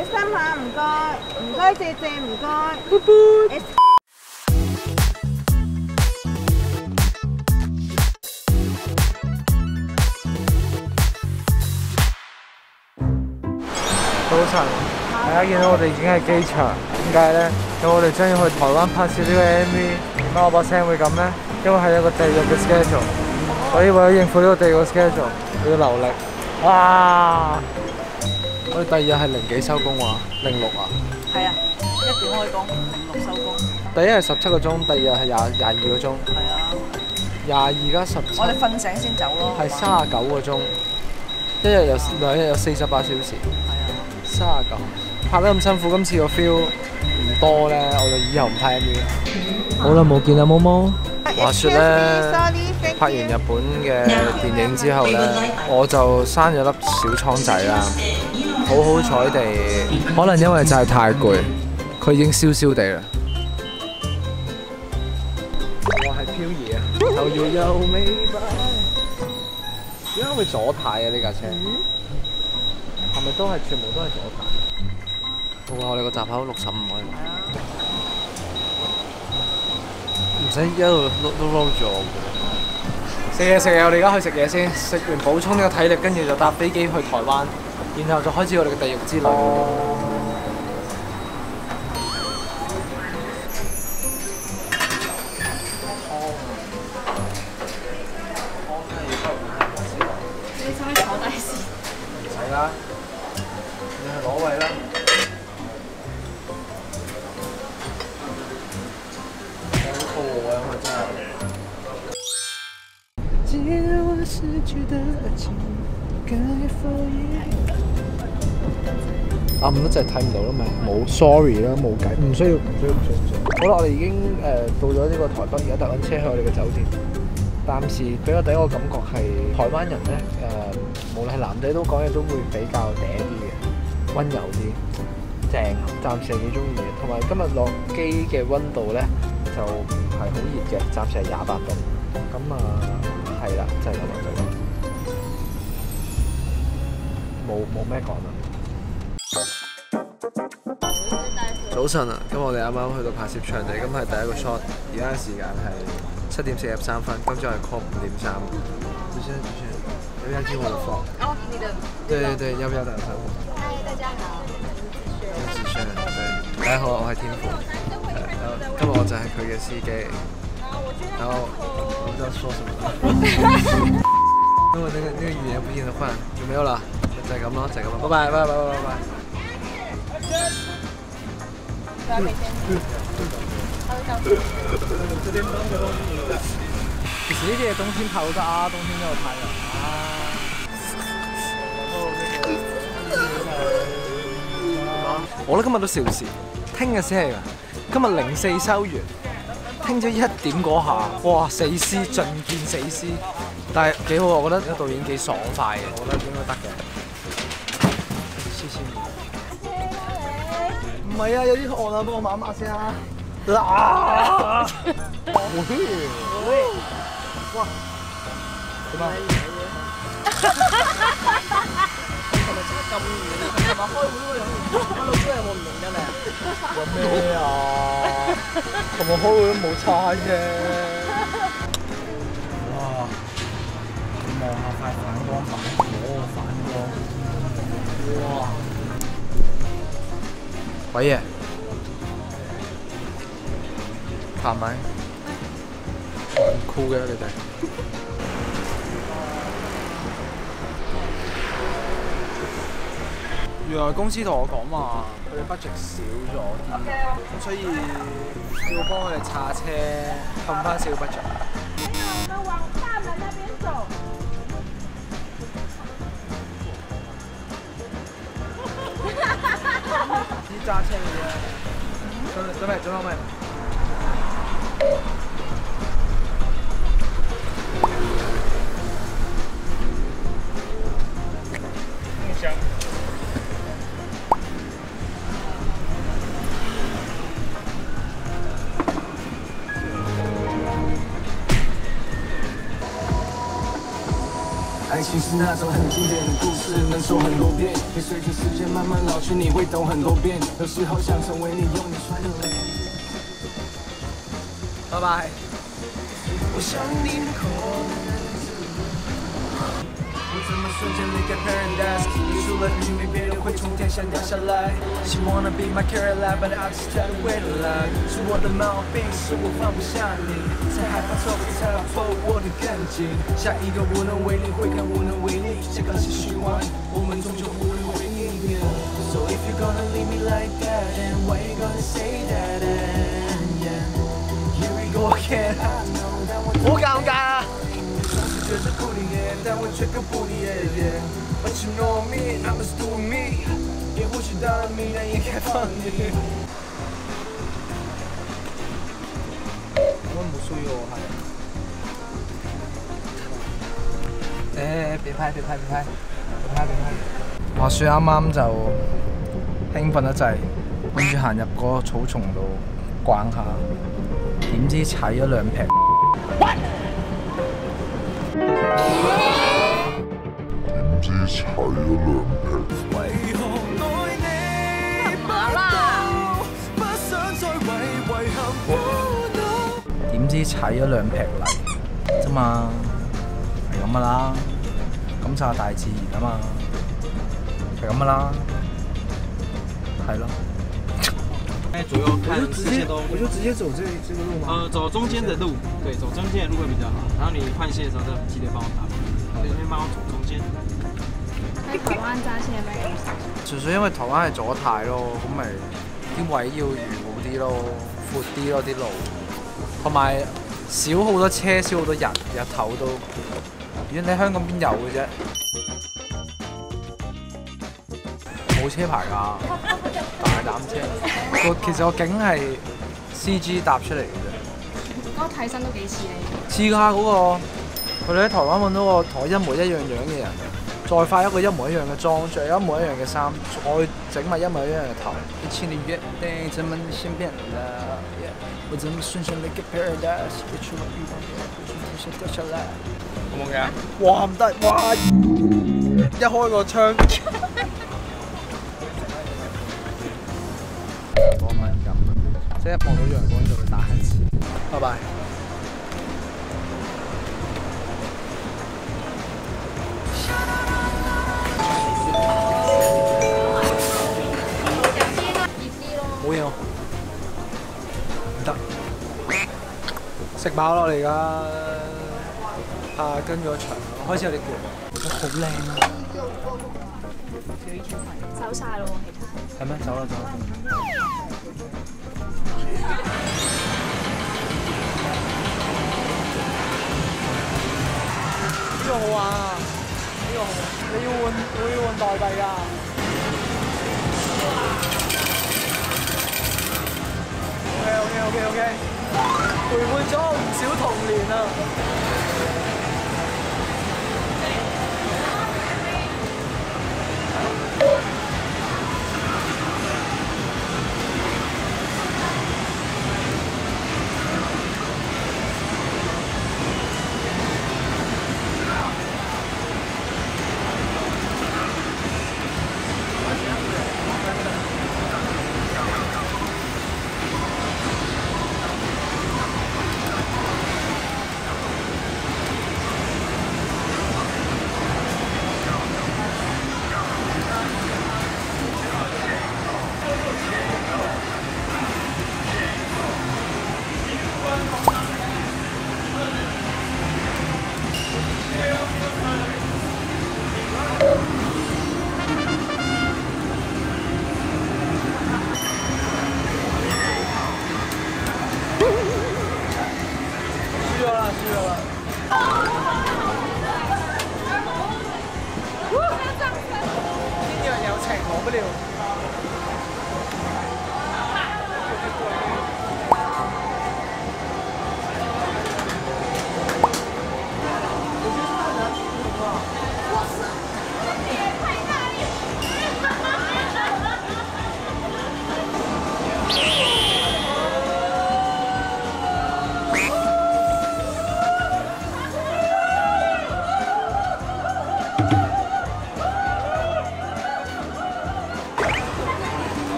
心下，唔該，唔該，謝謝，唔該。 嘟嘟。早晨，大家見到我哋已經係機場，點解咧？因為我哋將要去台灣拍攝呢個 MV，點解我把聲會咁咧？因為係一個地獄嘅 schedule， 所以為咗應付呢個地獄嘅 schedule， 我要留力。哇！我哋第二日係0幾收工喎，06啊？ 係啊，1點開工，6收工。 第一日17個鐘，第二日係22個鐘。 係啊。 22加17。 我哋瞓醒先走咯。係 39個鐘，一日有2日有48小時。39，拍得咁辛苦，今次個 feel 唔多咧，我就以後唔拍 MV。好耐冇見啦，毛毛。話説咧，拍完日本嘅電影之後咧，我就生咗粒小瘡仔啦。好彩地，可能因為真係太攰，佢已經燒燒地啦。我係漂移啊，頭搖又尾擺。點解會左軚嘅呢架車？係咪都係全部都係左軚？哇！我哋個閘口65可以買，唔使一路都撈住我。食嘢，我哋而家去食嘢先，食完補充呢個體力，跟住就搭飛機去台灣，然後就開始我哋嘅地獄之旅。 你使唔使坐低先？ 唔使啦。你去攞位啦。好肚餓啊！我真係。啊，唔得就係睇唔到啦嘛，冇 sorry 啦，冇計，唔需要。好啦，我哋已經到咗呢個台北，而家搭緊車去我哋嘅酒店。暫時俾我第一個感覺係台灣人咧，無論係男仔都講嘢都會比較嗲啲嘅，温柔啲，正。暫時係幾中意嘅，同埋今日落機嘅温度咧就唔係好熱嘅，暫時係28度。咁係啦，就係咁啦，就咁。冇咩講啦。早晨啊，咁我哋啱啱去到拍攝場地，咁係第一個 shot， 而家嘅時間係7點43分，今朝係 call 5點3。主持人，要不要進我的房？哦，你的。對，要不要打個招呼？ 嗨，大家好，我是子軒。對，大家好，我係天父。今日我就係佢嘅司機。然後我不知道說什麼了。因為那個語言不停地換，就沒有啦。就係咁咯，就係咁咯，拜拜。其實呢啲嘢冬天拍都得啊，冬天都有太陽啊。我咧今日都邵氏，聽日先係㗎。今日04收完，聽朝1點嗰下，哇死屍盡見死屍，但係幾好，我覺得個導演幾爽快嘅，我覺得應該得嘅。唔係啊，有啲汗啊，幫我抹一抹先啊！哇！點啊？係咪食得咁遠啊？係咪開會嗰個人？阿老師有冇唔認得你啊？話咩啊？同我開會都冇差啫。哇！望下塊反光板，反光。哇！喂爺，拍咪？酷嘅你哋。原來公司同我講話，佢哋 budget 少咗啲，咁所以要幫佢哋叉車，冚翻少 budget。 我們往大門那邊走。 啲揸車嘅啫，準備未？ 爱情情是那种很经典的故事，能说很多遍。也随着时间慢慢老去，你会懂很多遍。有时候想成为你，用你传统的。 拜拜。 我想你的口。我怎么瞬间离开 paradise？ 你除了你，没别人会从天上掉下来。She wanna be my Caroline, but I just try to wait a lot。是我的毛病，是我放不下你，才害怕错过，才把破握得更紧。下一个无能为力，会更无能为力。这个是虚幻，我们终究无人为力。So if you're gonna leave me like that, then why you gonna say that? And yeah, here we go again. I know that we're 好尷尬啊！ 觉得不理解，但我却更不理解。But you know me, I'm just doing me。也或许到了明年也该放你。 我冇需要我係。別拍！話説啱啱就興奮得滯，諗住行入個草叢度逛下，點知踩咗兩劈。 為何愛你不到，不想再為遺憾苦惱。 點知踩咗兩劈泥啫嘛，係咁噶啦，咁就係大自然啊嘛，係咁噶啦，係咯。 左右看视线都， 我就直接走这个路吗？ 走中间的路，对，走中间的路会比较好。然后你换线的时候，记得帮我打牌，先帮我走中間。 喺台灣揸車有咩感受？ 純粹因為台灣係左軚咯，咁咪啲位要圓好啲咯，闊啲咯啲路，同埋少好多車，少好多人，日頭都。如果你香港邊有嘅啫？冇車牌㗎，大膽車。其實個景係 CG 搭出嚟嘅啫。 嗰個替身都幾似你。 似㗎嗰個，佢哋喺台灣揾到個同我一模一樣樣嘅人，再化一個一模一樣嘅妝，着一模一樣嘅衫，再整埋一模一樣嘅頭。1000年約定，怎麼你先變了？我怎麼瞬間離開 paradise？ 別出我遇到嘅，別從天上掉下來。 好冇嘅？ 哇唔得，哇！一開個窗。光敏感，即係一望到陽光就會打乞嗤。拜拜。冇嘢喎，唔得，食飽咯你而家。跟咗場，開始有啲攰。好靚啊！ 走晒咯喎，其他。 係咩？走啦。呢個好玩啊！呢個好，你要換代幣㗎。OK， 陪伴咗我唔少童年啊！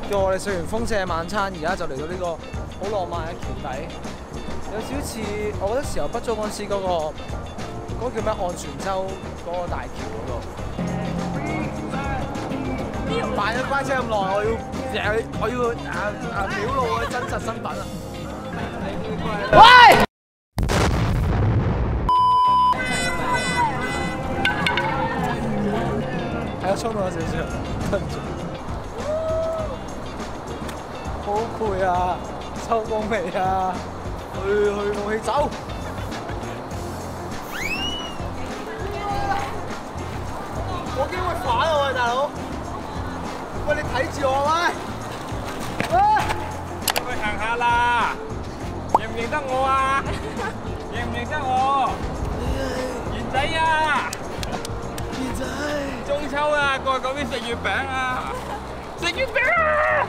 叫我哋食完風車晚餐，而家就嚟到呢個好浪漫嘅橋底，有少少似我覺得時候不足嗰陣時嗰個叫咩岸船洲嗰個大橋嗰度。扮咗乖車咁耐，我要表露我嘅真實身份啊！喂！係啊，衝到咗少少，跟住好攰啊！收工未啊？去冇氣走！我驚會反我啊，大佬！喂，你睇住我喂！ 去行下啦，認唔認得我啊？認唔認得我？賢仔啊！賢仔！中秋啊，過去嗰邊食月餅啊！食月餅啊！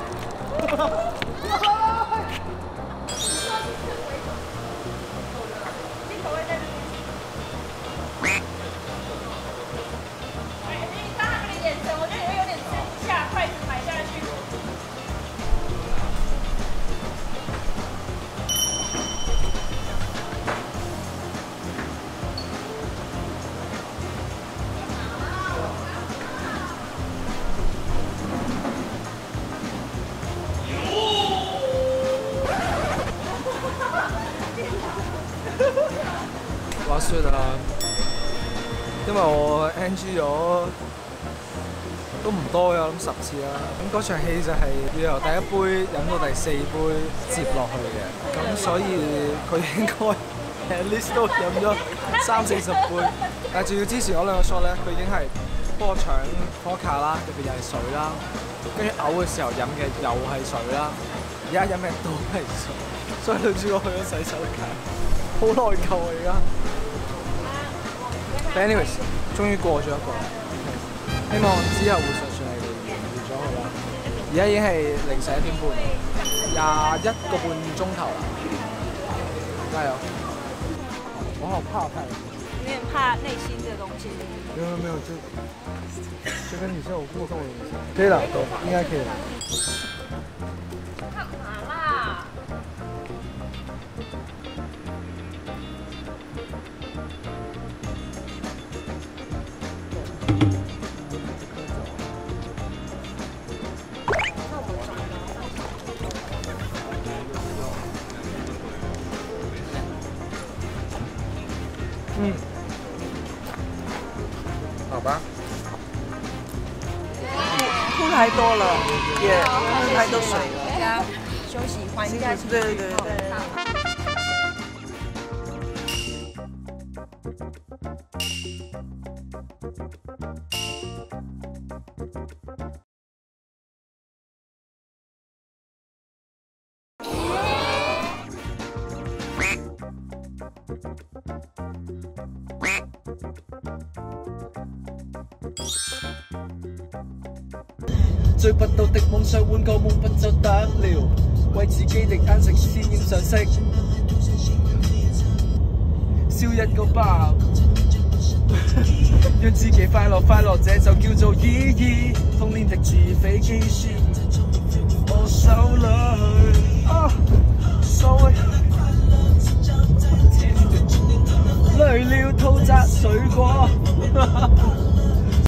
滑雪啊！因為我 NG 咗都唔多，有諗10次啦。咁嗰場戲就係要由第一杯飲到第4杯接落去嘅，咁所以佢應該 at least 都飲咗30-40杯。但係仲要之前嗰2個 shot 咧，佢已經係幫我搶 vodka 啦，入邊又係水啦，跟住嘔嘅時候飲嘅又係水啦，而家飲嘅都係水，所以女主角去咗洗手間，好內疚啊而家。But anyways， 終於過咗一個，希望之後會順順利利完咗佢啦。而家已經係凌晨1點半，21個半鐘頭啦，加油！我好怕拍。 有點怕內心的東西。 沒有，就跟女生有互動的東西。可以了，應該可以了。 幹嘛啦？ 好吧。 吐太多了，也喝太多水了。 大家休息缓一下。 对。 追不到的夢想，換個夢不就得了？為自己的眼食鮮豔上色，燒一個包，讓自己快樂，這就叫做意義。童年的自肥機書，我手裏，所謂累了吐摘水果。